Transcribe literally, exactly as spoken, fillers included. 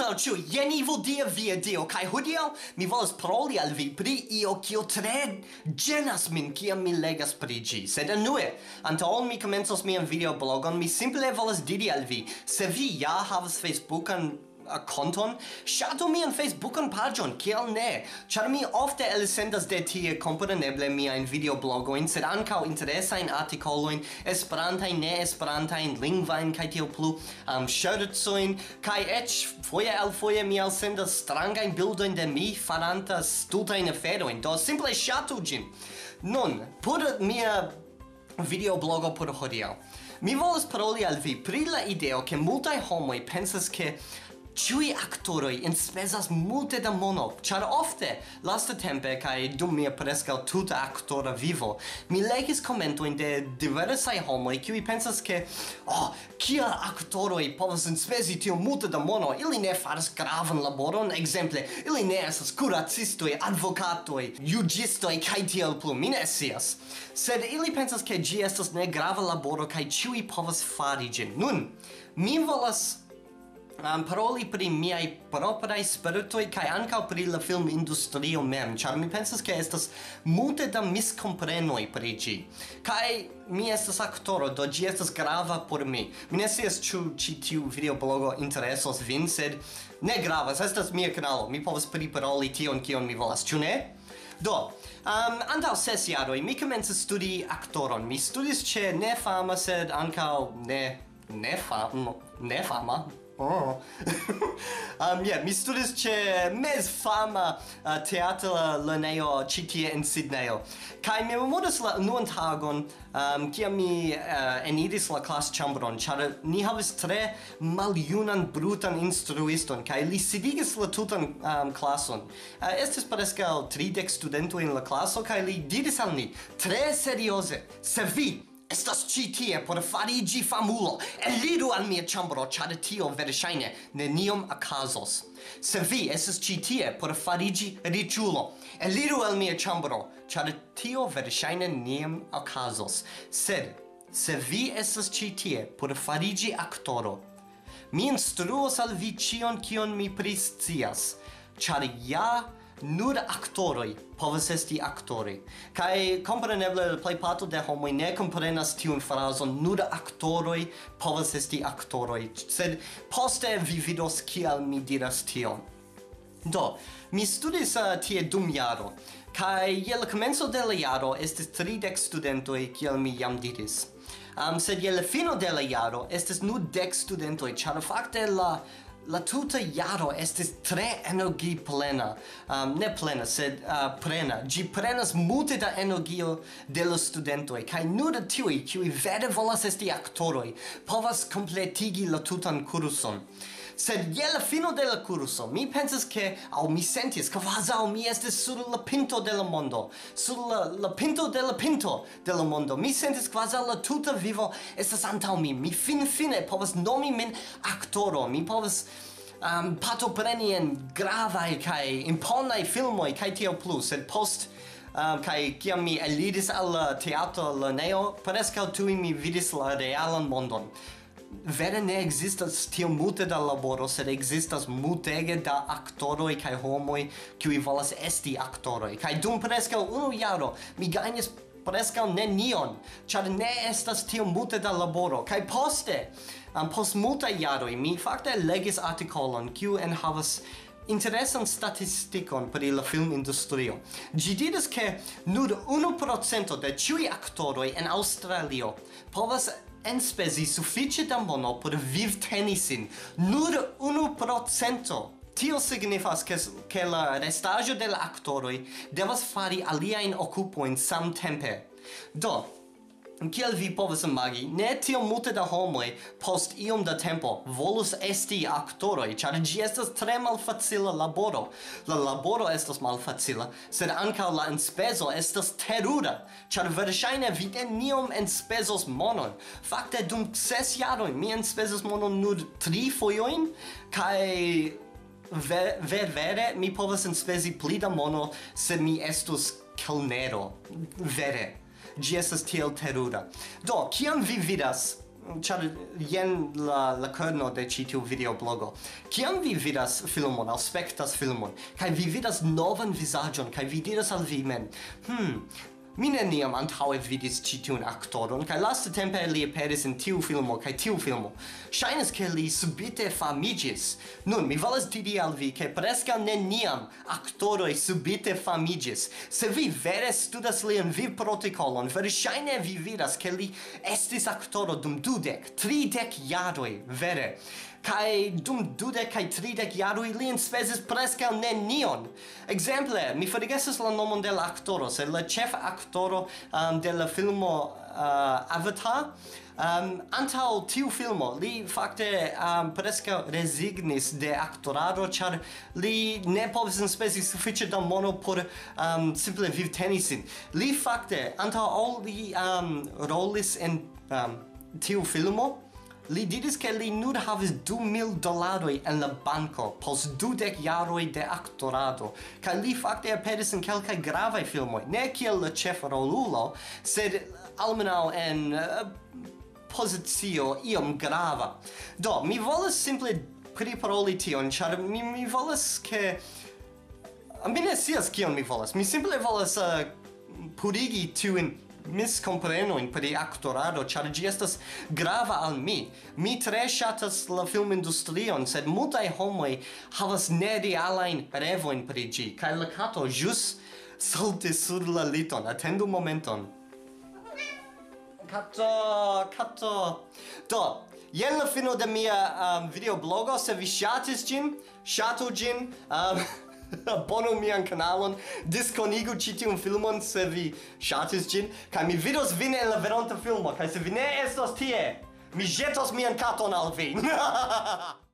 Saluto ciu, jen Evildea via dio, kai hodiaŭ mi volas paroli al vi pri io kio tre ĝenas min kiam mi legas pri ĝi. Sed anue, antaŭ ol mi komencos mian videoblogon, mi simple volas diri al vi, se vi ja havas Facebookan a konton, ŝatu mian Facebookan paĝon, kial ne? Ĉar mi ofte elsendas de tie kompreneble miajn videoblogojn, sed ankaŭ interesajn artikolojn, esperantajn, neesperantajn, lingvajn kaj tiel plu, um, ŝercojn, kaj eĉ foje al foje mi elsendas strangajn bildojn de mi faranta stultajn aferojn. Do simple ŝatu ĝin. Nun, por mia videoblogo por hodiaŭ, mi volas paroli al vi pri la ideo ke multaj homoj pensas ke Ciui aktoroj enspezas multe da mono, ĉar ofte lastatempe kaj dum mia preskaŭ tuta aktora vivo, mi legis komentojn de diversaj homoj, kiuj pensas ke, oh, kiel aktoroj povas enspezi tiom multe da mono, ili ne faras gravan laboron, ekzemple, ili ne estas kuracistoj, advokatoj, juĝistoj kaj tiel plu, mi ne scias. Sed ili pensas ke ĝi estas ne grava laboro kaj ĉiuj povas fari ĝin. Nun, mi volas Um, paroli pri miai propraj spiritoj kaj ankaŭ pri la filmindustrio mem, ĉar mi pensas ke estas multe da miskomprenoj pri ĝi. Kaj mi estas aktoro, do ĝi estas grava por mi. Mi ne scias ĉu ĉi tiu videoblogo interesos vin, sed ne gravas, estas mia kanalo. Mi povas priparoli tion kion mi volas, ĉu ne? Do, um, antaŭ ses jaroj mi komencis studi aktoron. Mi studis ĉe nefama, sed ankaŭ ne nefama, nefama. Oh. um, yeah, mi studis ĉe mezfama uh, teatra lernejo ĉi tie en Sidnejo. Kaj mi memoras la unuan tagon, um, kiam mi uh, eniris la klasĉambron, ĉar ni havis tre maljunan brutan instruiston, kaj li sidigis la tutan um, klason. Uh, estis preskaŭ tridek studentoj en la klaso, kaj li diris al ni tre serioze: se vi estas ĉi tie por farigi famulo, eliru al mia ĉambro, ĉar tio verŝajne neniom okazos. Se vi estas ĉi tie por farigi riĉulo, eliru al mia ĉambro, ĉar tio verŝajne neniom okazos. Sed se vi estas ĉi tie por farigi aktoro, mi instruos al vi ĉion kion mi priscias, ĉar ja nur aktoroj povas esti aktoroj. Kaj kompreneble plejparto de homoj ne komprenas tiun frazon, nur aktoroj povas esti aktoroj, sed poste vi vidos kial mi diras tion. Do, mi studis uh, tie dum jaro, kaj je la komenco de la jaro estis tridek studentoj, kiel mi jam diris. Um, sed je la fino de la jaro estis nur dek studentoj, ĉar fakte la La tuta jaro estis tre energi plena, um, ne plena, sed uh, prena. Ĝi prenas multe da energio de la studentoj, kaj nur tiuj, kiuj vere volas esti aktoroj, povas kompletigi la tutan kurson. Sed je la fino de la kurso, mi pensas ke, aŭ mi sentis, kvazaŭ mi estis sur la pinto de la mondo, sur la, la pinto de la pinto de la mondo. Mi sentis kvazaŭ la tuta vivo estas antaŭ mi. Mi finfine povas nomi min aktoro. Mi povas um, partopreni en gravaj kaj imponaj filmoj kaj tiel plu, sed post Um, kai kiam mi eliris al la teatro lernejo, preskaŭ tuj mi vidis la realan mondon. Vere ne existas tiom multe da laboro, sed existas multege da aktoroj kaj homoj kiuj volas esti aktoroj. Kaj dum preskaŭ unu jaro mi gajnis preskaŭ nenion, ĉar ne estas tiom multe da laboro. Kaj poste, um, post multaj jaroj, mi fakte legis artikolon kiu enhavas interesan statistikon pri la filmindustrio. Ĝi diras ke nur unu procento de ĉiuj aktoroj en Aŭstralio povas enspezi sufiĉe da mono por vivteni sin. Nur unu procento. Tio signifas ke, ke la restaĵo de la aktoroj devas fari aliajn okupojn samtempe. Do, kiel vi povas imagi, ne tiom multe da homoj post iom da tempo volus esti aktoroj, ĉar ĝi estas tre malfacila laboro. La laboro estas malfacila, sed ankaŭ la enspezo estas terura, ĉar verŝajne vi neniom enspezos monon. Fakte dum ses jaroj mi enspezos monon nur tri fojojn, kaj ver, ver vere mi povas enspezi pli da mono se mi estus kelnero. Vere. Ĝi estas tiel terura. Do, kiam vi vidas char jen la la kerno de ĉi tiu videoblogo. Kiam vi vidas filmon, aspektas filmon, kaj vi vidas novan vizaĝon, kaj vi diras al vi mem, hm, mi neniam antaŭe vidis ĉi tiun aktoron, kaj lastatempe li aperis en tiu filmo kaj tiu filmo. Ŝajnas ke li subite famiĝis. Nun, mi volas diri al vi, ke preskaŭ neniam aktoroj subite famiĝis. Se vi vere studas lian vivprotokolon, verŝajne vi vidas, ke li estis aktoro dum dudek, tridek jaroj, vere. Kai dum dudek kai tridek jaroj li enspezis preskaŭ nenion. Ekzemple, mi forgesas la nomon de la aktoro, sed la ĉefa aktoro um, de la filmo uh, Avatar, um, antaŭ tiu filmo li fakte um, preskaŭ rezignis de aktorado, ĉar li ne povis enspezi sufiĉe da mono por um, simple vivteni sin. Li fakte antaŭ ol li um, rolis en um, tiu filmo, li diris ke li nur havis du mil dolaroj en la banko post dudek jaroj de aktorado, kaj li fakte aperis en kelkaj gravaj filmoj, ne kiel la ĉefrolulo, sed almenaŭ en uh, pozicio iom grava. Do, mi volas simple priparoli tion, ĉar mi, mi volas ke... Mi ne scias kion mi volas, mi simple volas uh, purigi tiujn miskomprenojn pri aktorado, ĉar ĝi estas grava al mi. Mi tre ŝatas la filmindustrion, sed multaj homoj havas nerealajn revojn pri ĝi, kaj la kato ĵus saltis sur la liton. Atendu momenton. Kato, kato. Do, jen la fino de mia um, videoblogo. Se vi ŝatis ĝin, ŝatu ĝin. Um, Abonu mian kanalon, diskonigu ĉi tiun filmon se vi ŝatis ĝin, kaj mi vidos vin en la veronta filmo, kaj se vi ne estos tie, mi ĵetos mian katon al vi.